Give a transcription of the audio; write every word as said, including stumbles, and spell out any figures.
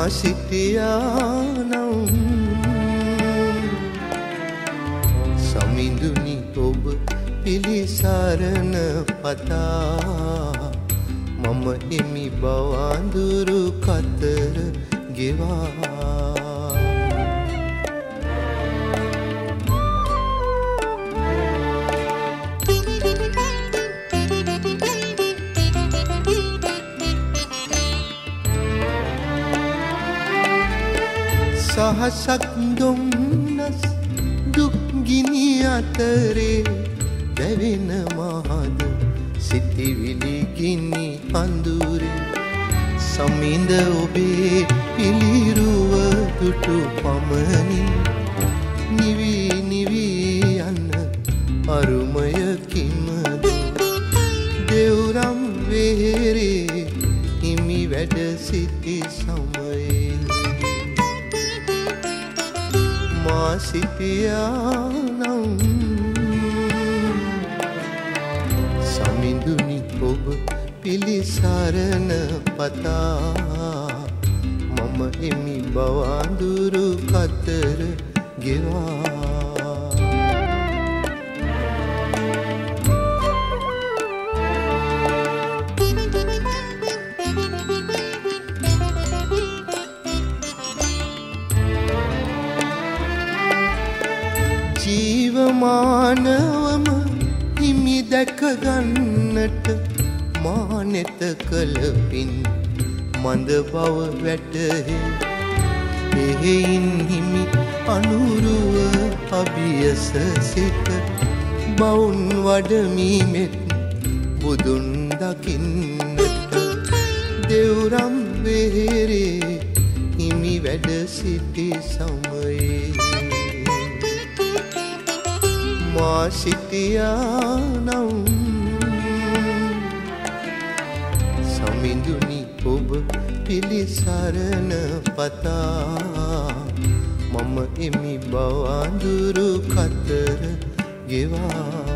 මා සිටියානම් සමිඳුනි ඔබ පිළිසරණ පතා මම එමි බවඳුරු කතර ගෙවා සහසක් දුම්නස් දුක් ගිනි අතරේ දැවෙන මහද සිතිවිලි ගිනි අඳුරේ සමිඳ ඔබේ පිළිරුව දුටු පමණින් නිවි නිවි යන අරුමයකින්මද දෙව්රම් වෙහෙරේ හිමි වැඩ සිටි සමයේ මා සිටියානම් සමිඳුනි ඔබ පිළිසරණ පතා මම එමි බවඳුරු කතර ගෙවා ජීවමානවම හිමි දැක ගන්නට මා නෙත කළ පින් මඳ බව වැටහේ එහෙයින් හිමි අනුරුව අභියස සිට බවුන් වඩමි මෙත් බුදුන් දකින්නට දෙව්රම් වෙහෙරේ හිමි වැඩ සිටි සමයේ මා සිටියානම් සමිඳුනි ඔබ පිළිසරණ පතා මම එමි බවඳුරු කතර ගෙවා